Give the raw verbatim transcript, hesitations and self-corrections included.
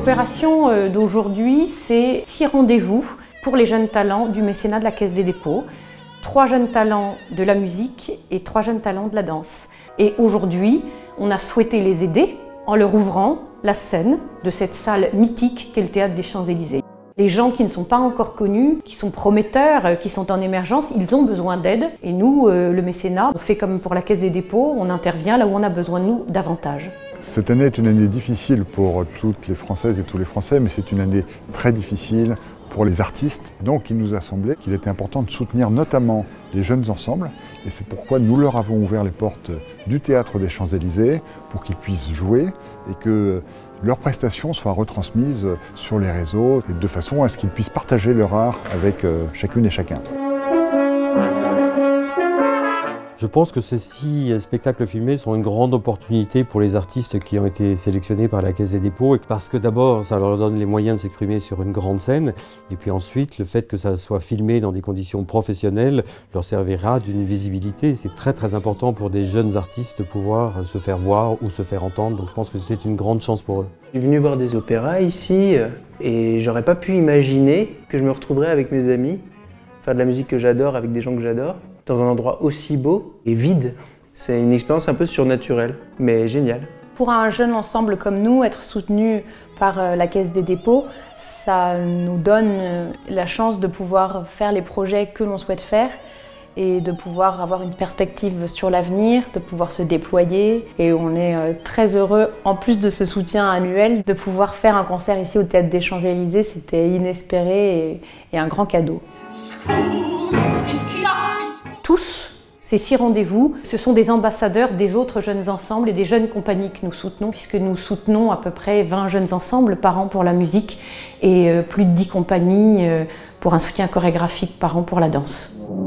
L'opération d'aujourd'hui, c'est six rendez-vous pour les jeunes talents du mécénat de la Caisse des dépôts. Trois jeunes talents de la musique et trois jeunes talents de la danse. Et aujourd'hui, on a souhaité les aider en leur ouvrant la scène de cette salle mythique qu'est le Théâtre des Champs-Élysées. Les gens qui ne sont pas encore connus, qui sont prometteurs, qui sont en émergence, ils ont besoin d'aide. Et nous, le mécénat, on fait comme pour la Caisse des dépôts, on intervient là où on a besoin de nous davantage. Cette année est une année difficile pour toutes les Françaises et tous les Français, mais c'est une année très difficile pour les artistes. Donc il nous a semblé qu'il était important de soutenir notamment les jeunes ensembles, et c'est pourquoi nous leur avons ouvert les portes du Théâtre des Champs-Élysées pour qu'ils puissent jouer et que leurs prestations soient retransmises sur les réseaux de façon à ce qu'ils puissent partager leur art avec chacune et chacun. Je pense que ces six spectacles filmés sont une grande opportunité pour les artistes qui ont été sélectionnés par la Caisse des dépôts, parce que d'abord ça leur donne les moyens de s'exprimer sur une grande scène, et puis ensuite le fait que ça soit filmé dans des conditions professionnelles leur servira d'une visibilité. C'est très très important pour des jeunes artistes de pouvoir se faire voir ou se faire entendre, donc je pense que c'est une grande chance pour eux. Je suis venu voir des opéras ici et j'aurais pas pu imaginer que je me retrouverais avec mes amis, faire de la musique que j'adore avec des gens que j'adore, dans un endroit aussi beau et vide. C'est une expérience un peu surnaturelle, mais géniale. Pour un jeune ensemble comme nous, être soutenu par la Caisse des dépôts, ça nous donne la chance de pouvoir faire les projets que l'on souhaite faire et de pouvoir avoir une perspective sur l'avenir, de pouvoir se déployer. Et on est très heureux, en plus de ce soutien annuel, de pouvoir faire un concert ici au Théâtre des Champs-Élysées. C'était inespéré et, et un grand cadeau. Tous, ces six rendez-vous, ce sont des ambassadeurs des autres jeunes ensembles et des jeunes compagnies que nous soutenons, puisque nous soutenons à peu près vingt jeunes ensembles par an pour la musique et plus de dix compagnies pour un soutien chorégraphique par an pour la danse.